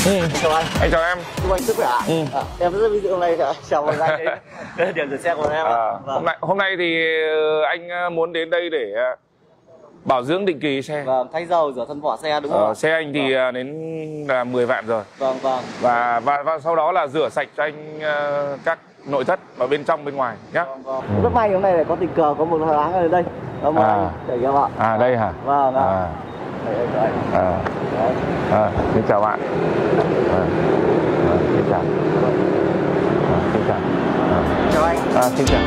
Chào anh. Anh chào em. Chúc anh sức khỏe. Em rất vinh dự hôm nay chào mừng anh đến điểm gửi xe của em. Hôm nay thì anh muốn đến đây để bảo dưỡng định kỳ xe. Vâng, thay dầu, rửa thân vỏ xe đúng không? Xe anh thì đến là 10 vạn rồi. Vâng. Và sau đó là rửa sạch cho anh các nội thất ở bên trong bên ngoài nhé. Rất may hôm nay lại có tình cờ có một hàng ở đây. Mời anh trải nghiệm ạ. Đây hả? Vâng ạ. Xin chào bạn. Xin chào. Xin chào. Chào anh. Xin chào.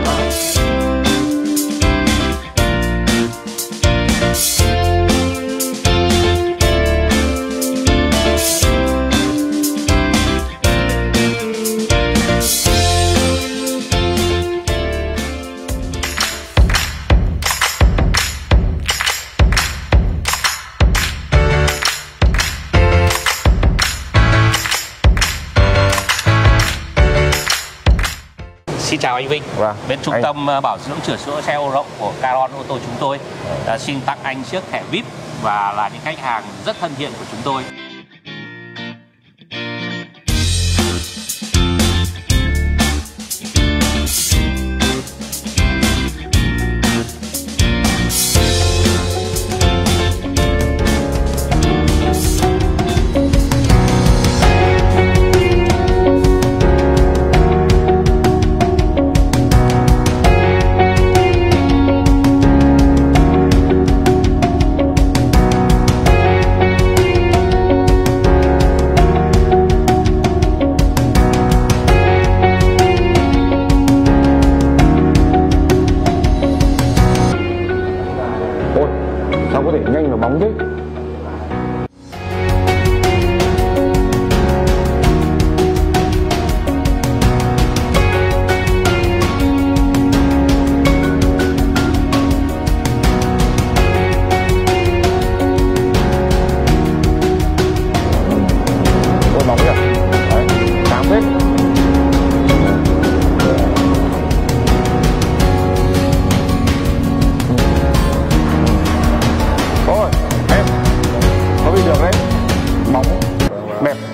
Xin chào anh Vinh. Bên trung tâm bảo dưỡng sửa chữa xe ô rộng của Caron ô tô chúng tôi xin tặng anh chiếc thẻ VIP và là những khách hàng rất thân thiện của chúng tôi. Sao có thể nhanh và bóng thế? Ôi bóng kìa. Đấy, sáng phết. Ôi, em có bị được đấy. Bóng đẹp.